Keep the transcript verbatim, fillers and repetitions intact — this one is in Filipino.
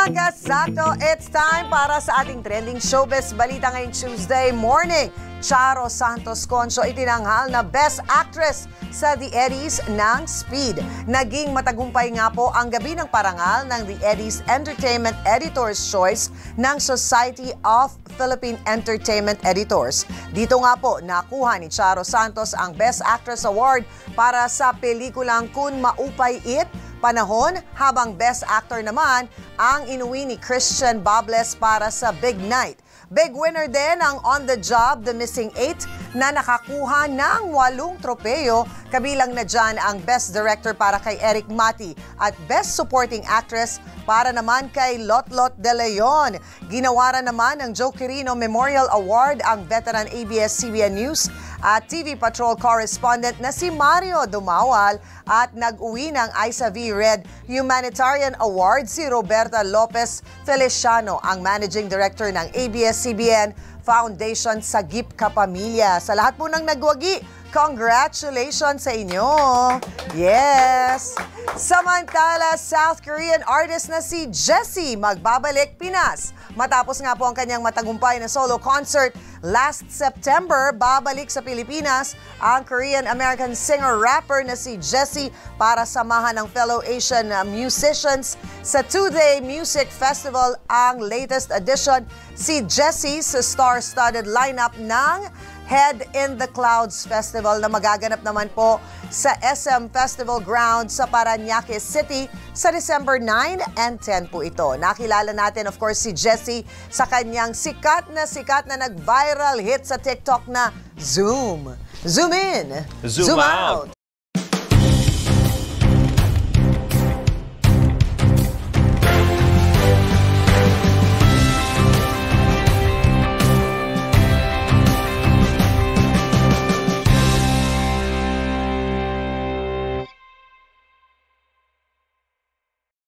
Kasakto, it's time para sa ating trending showbiz balita ngayong Tuesday morning. Charo Santos Concho itinanghal na Best Actress sa The Eddies ng Speed. Naging matagumpay nga po ang gabi ng parangal ng The Eddies Entertainment Editor's Choice ng Society of Philippine Entertainment Editors. Dito nga po nakuha ni Charo Santos ang Best Actress Award para sa pelikulang Kun Maupay It, Panahon, habang Best Actor naman ang inuwi ni Christian Bables para sa Big Night. Big winner din ang On the Job, The Missing Eight na nakakuha ng walong tropeyo, kabilang na dyan ang Best Director para kay Eric Mati at Best Supporting Actress para naman kay Lotlot De Leon. Ginawaran naman ng Joe Quirino Memorial Award ang veteran A B S C B N News at T V Patrol correspondent na si Mario Dumawal, at nag-uwi ng Isa V Red Humanitarian Award si Roberta Lopez Feliciano, ang Managing Director ng A B S C B N Foundation Sagip Kapamilya. Sa lahat po ng nagwagi, congratulations sa inyo! Yes! Samantala, South Korean artist na si Jessie magbabalik Pinas. Matapos nga po ang kanyang matagumpay na solo concert last September, babalik sa Pilipinas ang Korean-American singer-rapper na si Jessie para samahan ng fellow Asian musicians sa two-day music festival. Ang latest edition, si Jessie sa star-studded lineup ng Head in the Clouds Festival na magaganap naman po sa S M Festival Ground sa Parañaque City sa December nine and ten po ito. Nakilala natin of course si Jessie sa kanyang sikat na sikat na nag-viral hit sa TikTok na Zoom. Zoom in, Zoom, zoom out. out.